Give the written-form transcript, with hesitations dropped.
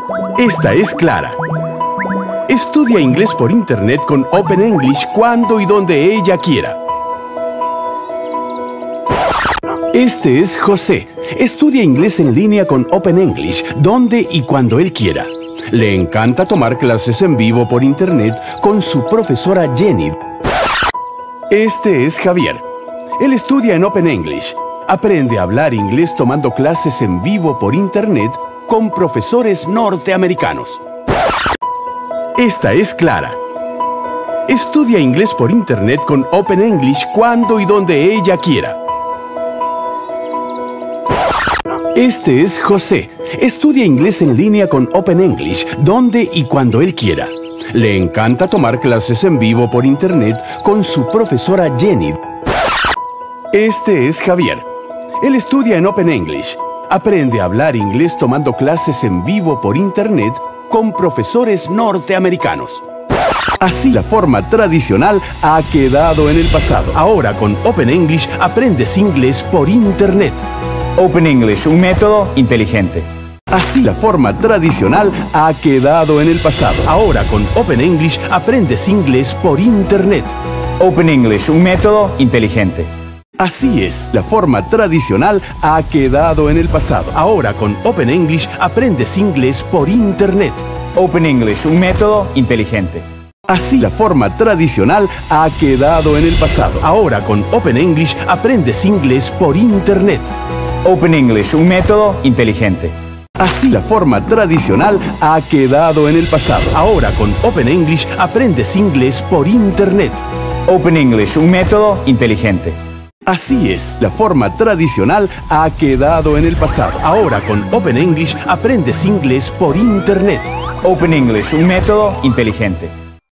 Esta es Clara. Estudia inglés por internet con Open English cuando y donde ella quiera. Este es José. Estudia inglés en línea con Open English donde y cuando él quiera. Le encanta tomar clases en vivo por internet con su profesora Jenny. Este es Javier. Él estudia en Open English. Aprende a hablar inglés tomando clases en vivo por internet con profesores norteamericanos. Esta es Clara. Estudia inglés por internet con Open English cuando y donde ella quiera. Este es José. Estudia inglés en línea con Open English donde y cuando él quiera. Le encanta tomar clases en vivo por internet con su profesora Jenny. Este es Javier. Él estudia en Open English. Aprende a hablar inglés tomando clases en vivo por internet con profesores norteamericanos. Así la forma tradicional ha quedado en el pasado. Ahora con Open English aprendes inglés por internet. Open English, un método inteligente. Así la forma tradicional ha quedado en el pasado. Ahora con Open English aprendes inglés por internet. Open English, un método inteligente. Así es, la forma tradicional ha quedado en el pasado. Ahora con Open English aprendes inglés por internet. Open English, un método inteligente. Así la forma tradicional ha quedado en el pasado. Ahora con Open English aprendes inglés por internet. Open English, un método inteligente. Así la forma tradicional ha quedado en el pasado. Ahora con Open English aprendes inglés por internet. Open English, un método inteligente. Así es, la forma tradicional ha quedado en el pasado. Ahora con Open English aprendes inglés por internet. Open English, un método inteligente.